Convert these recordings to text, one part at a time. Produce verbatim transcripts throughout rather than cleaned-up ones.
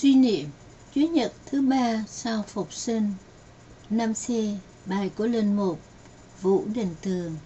Suy niệm Chúa Nhật thứ ba sau phục sinh. năm C. Bài của Linh Mục Vũ Đình Tường.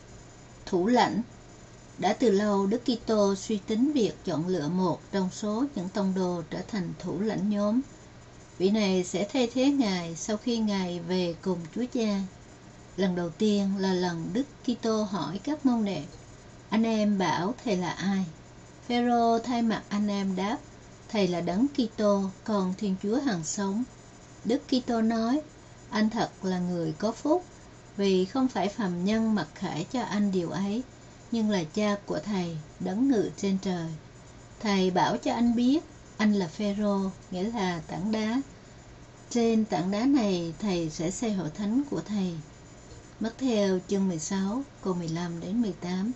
Thủ lãnh. Đã từ lâu Đức Kitô suy tính việc chọn lựa một trong số những tông đồ trở thành thủ lãnh nhóm. Vị này sẽ thay thế Ngài sau khi Ngài về cùng Chúa Cha. Lần đầu tiên là lần Đức Kitô hỏi các môn đệ: anh em bảo Thầy là ai? Phêrô thay mặt anh em đáp: Thầy là Đấng Kitô, con Thiên Chúa hằng sống. Đức Kitô nói: anh thật là người có phúc, vì không phải phàm nhân mặc khải cho anh điều ấy, nhưng là Cha của Thầy, Đấng ngự trên trời. Thầy bảo cho anh biết, anh là Phêrô, nghĩa là tảng đá. Trên tảng đá này, Thầy sẽ xây hội thánh của Thầy. Mắc-theo chương mười sáu, câu mười lăm đến mười tám.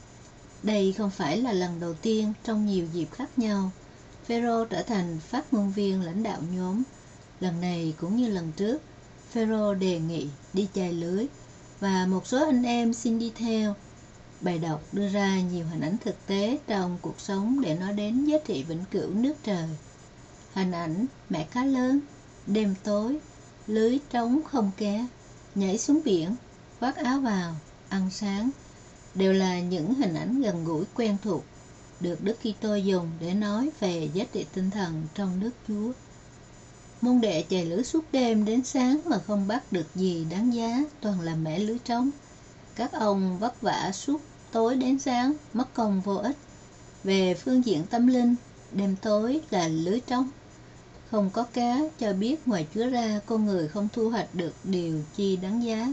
Đây không phải là lần đầu tiên trong nhiều dịp khác nhau Phêrô trở thành phát ngôn viên lãnh đạo nhóm. Lần này cũng như lần trước, Phêrô đề nghị đi chài lưới và một số anh em xin đi theo. Bài đọc đưa ra nhiều hình ảnh thực tế trong cuộc sống để nói đến giá trị vĩnh cửu nước trời. Hình ảnh mẹ cá lớn, đêm tối, lưới trống không cá, nhảy xuống biển, khoác áo vào, ăn sáng, đều là những hình ảnh gần gũi quen thuộc được Đức Kitô dùng để nói về giá trị tinh thần trong nước Chúa. Môn đệ chài lưới suốt đêm đến sáng mà không bắt được gì đáng giá, toàn là mẻ lưới trống. Các ông vất vả suốt tối đến sáng, mất công vô ích. Về phương diện tâm linh, đêm tối là lưới trống, không có cá, cho biết ngoài Chúa ra con người không thu hoạch được điều chi đáng giá.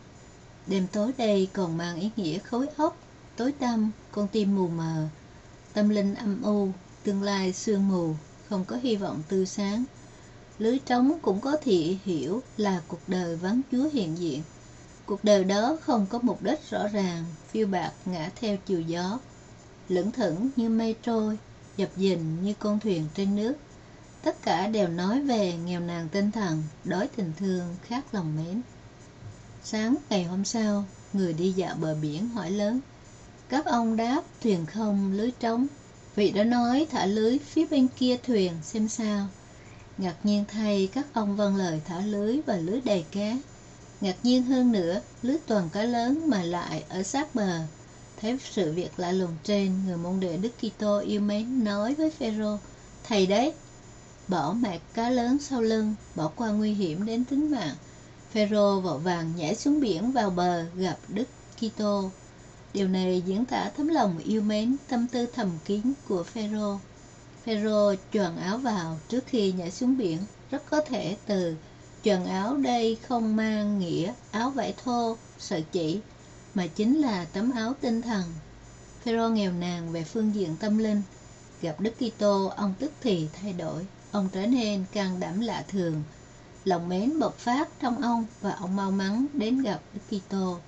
Đêm tối đây còn mang ý nghĩa khối óc tối tăm, con tim mù mờ, tâm linh âm u, tương lai sương mù, không có hy vọng tươi sáng. Lưới trống cũng có thị hiểu là cuộc đời vắng Chúa hiện diện. Cuộc đời đó không có mục đích rõ ràng, phiêu bạt ngã theo chiều gió, lững thững như mây trôi, dập dềnh như con thuyền trên nước. Tất cả đều nói về nghèo nàn tinh thần, đói tình thương, khát lòng mến. Sáng ngày hôm sau, người đi dạo bờ biển hỏi lớn: các ông đáp thuyền không, lưới trống. Vị đã nói thả lưới phía bên kia thuyền xem sao. Ngạc nhiên thay, các ông vâng lời thả lưới và lưới đầy cá. Ngạc nhiên hơn nữa, lưới toàn cá lớn mà lại ở sát bờ. Thấy sự việc lạ lùng trên, người môn đệ Đức Kitô yêu mến nói với Phêrô: Thầy đấy! Bỏ mẹ cá lớn sau lưng, bỏ qua nguy hiểm đến tính mạng. Phêrô vội vàng nhảy xuống biển vào bờ gặp Đức Kitô. Điều này diễn tả tấm lòng yêu mến, tâm tư thầm kín của Phêrô. Phêrô choàng áo vào trước khi nhảy xuống biển. Rất có thể từ choàng áo đây không mang nghĩa áo vải thô, sợi chỉ, mà chính là tấm áo tinh thần. Phêrô nghèo nàn về phương diện tâm linh. Gặp Đức Kitô, ông tức thì thay đổi. Ông trở nên can đảm lạ thường. Lòng mến bộc phát trong ông và ông mau mắn đến gặp Đức Kitô.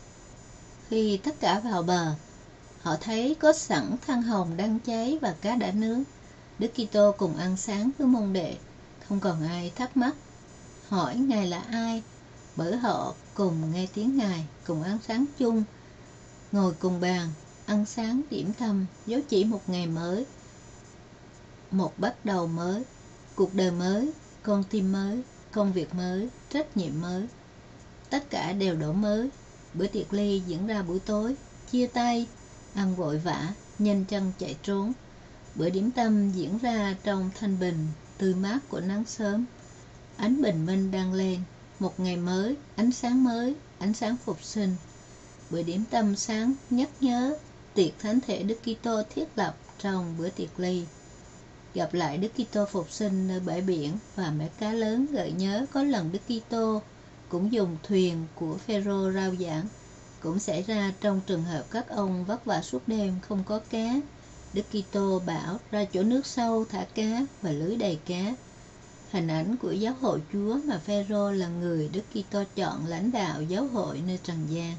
Khi tất cả vào bờ, họ thấy có sẵn than hồng đang cháy và cá đã nướng. Đức Kitô cùng ăn sáng với môn đệ, không còn ai thắc mắc hỏi Ngài là ai, bởi họ cùng nghe tiếng Ngài, cùng ăn sáng chung, ngồi cùng bàn, ăn sáng điểm tâm, dấu chỉ một ngày mới, một bắt đầu mới, cuộc đời mới, con tim mới, công việc mới, trách nhiệm mới. Tất cả đều đổi mới. Bữa tiệc ly diễn ra buổi tối, chia tay, ăn vội vã, nhanh chân chạy trốn. Bữa điểm tâm diễn ra trong thanh bình, tươi mát của nắng sớm. Ánh bình minh đang lên, một ngày mới, ánh sáng mới, ánh sáng phục sinh. Bữa điểm tâm sáng nhắc nhớ tiệc thánh thể Đức Kitô thiết lập trong bữa tiệc ly. Gặp lại Đức Kitô phục sinh nơi bãi biển và mẻ cá lớn gợi nhớ có lần Đức Kitô cũng dùng thuyền của Phêrô rao giảng, cũng xảy ra trong trường hợp các ông vất vả suốt đêm không có cá. Đức Kitô bảo ra chỗ nước sâu thả cá và lưới đầy cá. Hình ảnh của giáo hội Chúa mà Phêrô là người Đức Kitô chọn lãnh đạo giáo hội nơi trần gian.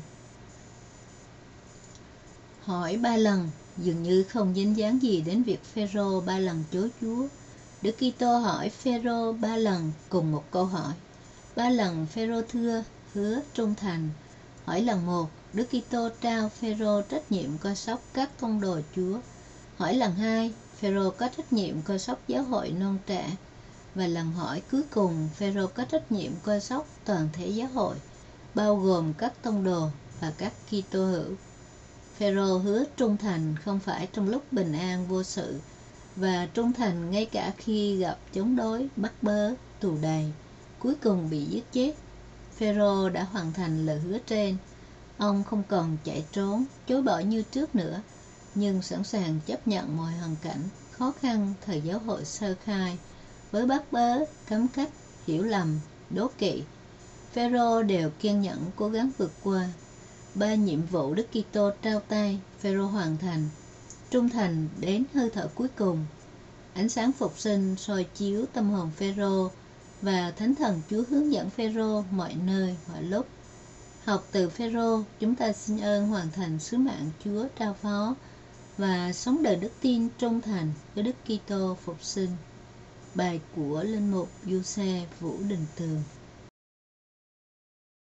Hỏi ba lần dường như không dính dáng gì đến việc Phêrô ba lần chối Chúa. Đức Kitô hỏi Phêrô ba lần cùng một câu hỏi. Ba lần Phêrô thưa hứa trung thành. Hỏi lần một, Đức Kitô trao Phêrô trách nhiệm coi sóc các tông đồ Chúa. Hỏi lần hai, Phêrô có trách nhiệm coi sóc giáo hội non trẻ, và lần hỏi cuối cùng Phêrô có trách nhiệm coi sóc toàn thể giáo hội, bao gồm các tông đồ và các Kitô hữu. Phêrô hứa trung thành không phải trong lúc bình an vô sự, và trung thành ngay cả khi gặp chống đối, bắt bớ, tù đày, cuối cùng bị giết chết. Phêrô đã hoàn thành lời hứa trên. Ông không còn chạy trốn, chối bỏ như trước nữa, nhưng sẵn sàng chấp nhận mọi hoàn cảnh khó khăn thời giáo hội sơ khai, với bắt bớ, cấm cách, hiểu lầm, đố kỵ. Phêrô đều kiên nhẫn cố gắng vượt qua. Ba nhiệm vụ Đức Kitô trao tay, Phêrô hoàn thành, trung thành đến hơi thở cuối cùng. Ánh sáng phục sinh soi chiếu tâm hồn Phêrô, và Thánh Thần Chúa hướng dẫn Phêrô mọi nơi, mọi lúc. Học từ Phêrô, chúng ta xin ơn hoàn thành sứ mạng Chúa trao phó và sống đời đức tin trung thành với Đức Kitô phục sinh. Bài của Linh mục Giuse Vũ Đình Tường.